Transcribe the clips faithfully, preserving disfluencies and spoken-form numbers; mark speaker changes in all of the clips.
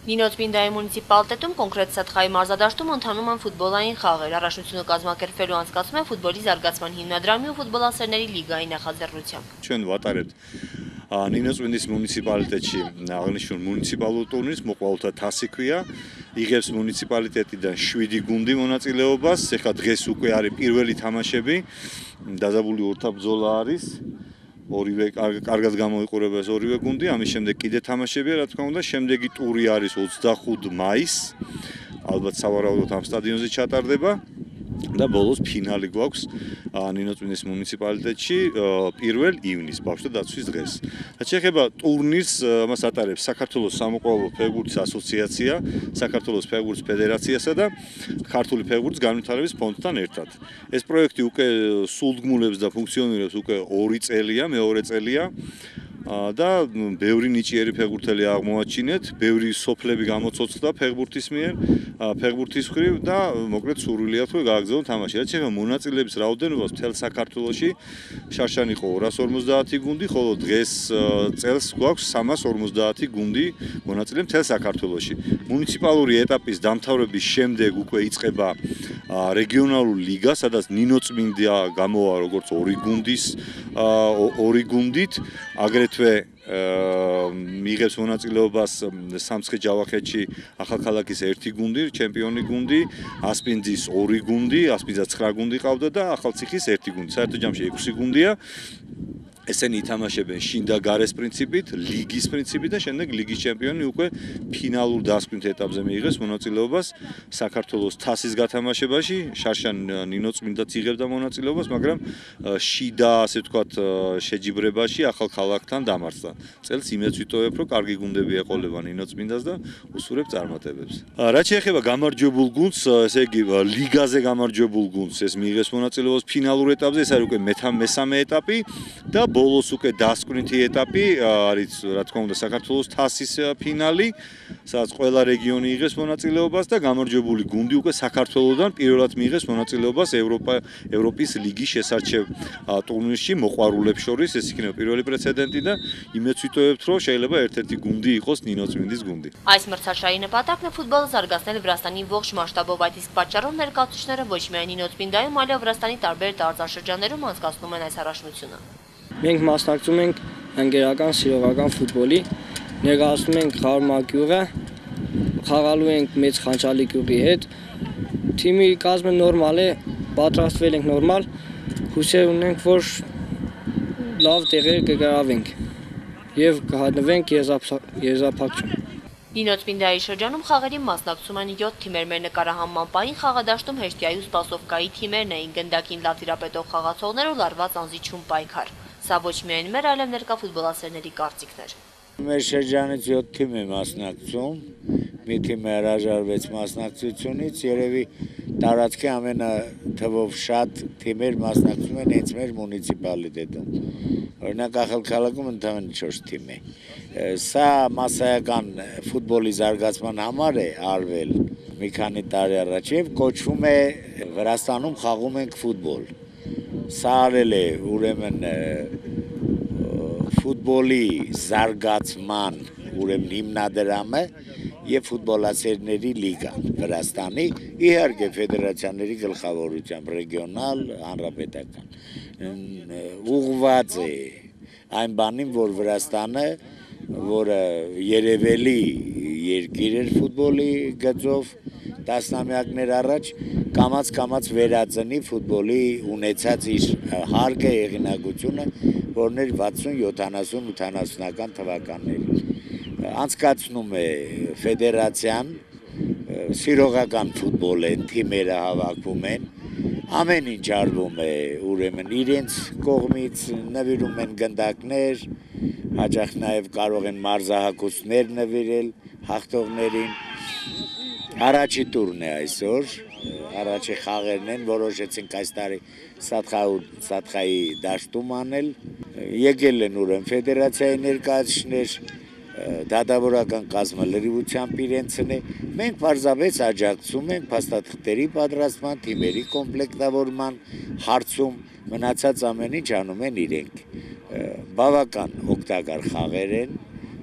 Speaker 1: Նինոց-Պինդայի մունիցիպալիտետում կոնկրետ Սատխայի մարզադաշտում ընթանում են ֆուտբոլային խաղեր, առաջնությունը կազմակերպվելու անցկացվում է ֆուտբոլի զարգացման հիմնադրամի ու ֆուտբոլասերների լիգայի նախաձեռնությամբ։
Speaker 2: Ჩვენ ვატარებთ ნინოწმინდის მუნიციპალიტეტში აღნიშნულ მუნიციპალურ ტურნირს, მოყვალთა თასი ქვია, იღებს მუნიციპალიტეტიდან შვიდი გუნდი მონაწილეობას, ეხლა დღეს უკვე არის პირველი თამაშები, დაზაბული ორთაბრძოლა არის. ორივე კარგად გამოიყურება ეს ორივე გუნდი, ამის შემდეგ კიდე თამაშებია, რა თქმა უნდა, შემდეგი ტური არის ოცდახუთი მაისს, ალბათ სავარაუდოდ ამ სტადიონზე ჩატარდება და ბოლოს ფინალი გვაქვს ნინოწმინდის მუნიციპალიტეტში პირველ ივნისს, ბავშვთა დაცვის დღეს. რაც შეეხება ტურნირს, მას ატარებს საქართველოს სამოყვარულო ფეხბურთის ასოციაცია, საქართველოს ფეხბურთის ფედერაციასა და ქართული ფეხბურთის განვითარების ფონდთან ერთად. ეს პროექტი უკვე სულდგმულებს და ფუნქციონირებს უკვე ორი წელია, მეორე წელია. და ბევრი ნიჭიერი ფეხბურთელი აღმოაჩინეთ, ბევრი სოფლები გამოცოცხლდა ფეხბურთის მიერ, ფეხბურთის მხრივ და მოკლედ სურვილია თუ გააგრძელონ თამაში. რაც შეეხება მონაწილეების რაოდენობას მთელ საქართველოში, შარშან იყო ორას ორმოცდაათი გუნდი, ხოლო დღეს წელს გვაქვს სამას ორმოცდაათი გუნდი მონაწილე მთელ საქართველოში. მუნიციპალური ეტაპის დამთავრების შემდეგ უკვე იწყება რეგიონალური ლიგა, სადაც ნინოწმინდა გამოვა როგორც ორი გუნდის ორი გუნდით, აგრეთვე მიიღებს მონაწილეობას სამცხე-ჯავახეთში ახალქალაქის ერთი გუნდი, ჩემპიონი გუნდი, ასპინძის ორი გუნდი, ასპინძას ცხრა გუნდი ყავდა და ახალციხის ერთი გუნდი. საერთო ჯამში ექვსი გუნდია. ესენი ითამაშებენ შინ და გარეს პრინციპით, ლიგის პრინციპით და შემდეგ ლიგის ჩემპიონი უკვე ფინალურ დასკვნით ეტაპზე მიიღებს მონაწილეობას საქართველოს თასის გათამაშებაში. შარშან ნინოწმინდაც იღებდა მონაწილეობას, მაგრამ შიდა, ასე ვთქვათ, შეჯიბრებაში ახალქალაქთან დამარცხდა. წელს იმედს ვიტოვებ, რომ კარგი გუნდები ეყოლება ნინოწმინდას და უსურებ წარმატებებს. რაც შეეხება გამარჯვებულ გუნდს, ესე იგი ლიგაზე გამარჯვებულ გუნდს, ეს მიიღებს მონაწილეობას ფინალურ ეტაპზე, ეს არის უკვე მესამე ეტაპი და ბოლოს უკვე დასკვნითი ეტაპი არის, რა თქმა უნდა, საქართველოს თასის ფინალი, სადაც ყველა რეგიონი იღებს მონაწილეობას და გამარჯვებული გუნდი უკვე საქართველოსდან პირველად მიიღებს მონაწილეობას ევროპა ევროპის ლიგის შესარჩევ ტურნირში მოყვარულებს შორის. ეს იქნება პირველი პრეცედენტი და იმედს ვიტოვებთ, რომ შეიძლება ერთ-ერთი გუნდი იყოს ნინოწმინდის გუნდი.
Speaker 1: Այս մրցաշարի նպատակն է ֆուտբոլը զարգացնել Վրաստանի ողջ մասշտաբով, այդ իսկ պատճառով ներկայացուցիչները ոչ միայն Նինոց-Պինդայում, այլև Վրաստանի տարբեր տարածաշրջաններում անցկացնում են այս առաջնությունը.
Speaker 3: Մենք մասնակցում ենք ընկերական սիրողական ֆուտբոլի, ներկայացնում ենք Խարմա գյուղը, խաղալու ենք մեծ Խանչալի գյուղի հետ։ Թիմի կազմը նորմալ է, պատրաստվել ենք նորմալ, հուսով ունենք, որ լավ տեղեր կգրավենք եւ կհայտնվենք եզրափակչում։
Speaker 1: Նինոց-Պինդայի շրջանում խաղերին մասնակցում են յոթ թիմեր, մեր նկարահանման պահին խաղադաշտում հեշտյայի ու սպասովկայի թիմերն էին, գնդակին լավ տիրապետող խաղացողներ ու լարված անզիջում պայքար։ Սա ոչ միայն մեր, այլև ներկա ֆուտբոլասերների կարծիքներ։
Speaker 4: Մեր շրջանից յոթ թիմ է մասնակցում, մի թիմ հրաժարվեց մասնակցությունից, երևի տարածքի ամենաթվով շատ թիմեր մասնակցում են հենց մեր մունիցիպալիտետում։ Օրինակ Ախալքալակում ընդամենը չորս թիմ է։ Սա մասսայական ֆուտբոլի զարգացման համար է արվել մի քանի տարի առաջ եւ կոչվում է Վրաստանում խաղում ենք ֆուտբոլ։ Սա արել է ուրեմն ֆուտբոլի զարգացման ուրեմն հիմնադրամը եւ ֆուտբոլասերների լիգան Վրաստանի, իհարկե ֆեդերացիաների գլխավորությամբ ռեգիոնալ, հանրապետական ուղղված է այն բանին, որ Վրաստանը, որը երևելի երկիր էր ֆուտբոլի գծով տասնամյակներ առաջ, կամաց-կամաց վերածնի ֆուտբոլի ունեցած իր հարկը եղինակությունը, որն էր վաթսուն, յոթանասուն, ութանասունական թվականներին։ Անցկացնում է ֆեդերացիան, սիրողական ֆուտբոլ են, թիմերը հավաքվում են, ամեն ինչ արվում է ուրեմն իրենց կողմից, նվիրում են գնդակներ, հաճախ նաև կարող են մարզահակուցներ նվիրել հաղթողներին։ Առաջի տուրն է այսօր, առաջի խաղերն են, որոշեցինք այս տարի Սատխայի դաշտում անել, եկել են ուրեմն ֆեդերացիայի ներկայացուցիչներ, դատավորական կազմը լրիվությամբ իրենցն է, մենք պարզապես աջակցում ենք փաստաթղթերի պատրաստման, թիմերի կոմպլեկտավորման հարցում, մնացած ամեն ինչ անում են իրենք։ Բավական օգտակար խաղեր են,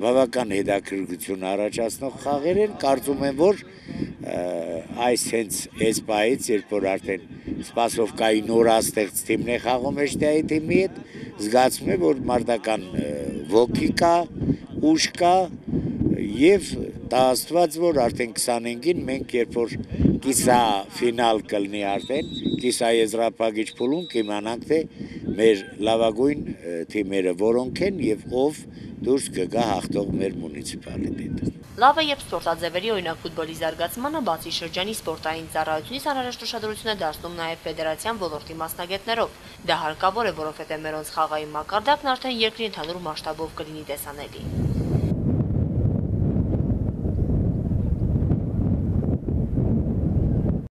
Speaker 4: բավական հետաքրքրություն առաջացնող խաղեր են, կարծում եմ, որ այս հենց այս պահից, երբ որ արդեն սպասովկայի նորաստեղծ թիմն է խաղում Էշտիայի թիմի հետ, զգացում է, որ մարտական ոգի կա, ուժ կա եւ դա աստված, որ արդեն քսանհինգին մենք երբ որ կիսա ֆինալ կլինի արդեն, կիսա եզրափակիչ փուլում կիմանանք, թե մեր լավագույն թիմերը որոնք են եւ ով դուրս կգա հաղթող մեր մունիցիպալիտետը։
Speaker 1: Լավը եւ սպորտաձևերի օրինակ ֆուտբոլի զարգացմանը բացի շրջանի սպորտային ծառայությունից անհրաժեշտ ուշադրություն է դարձնում նաեւ ֆեդերացիան ոլորտի մասնագետներով։ Դա հարկավոր է, որովհետեւ մերոնց խաղային մակարդակն արդեն երկրի ընդհանուր մասշտաբով կլինի տեսանելի։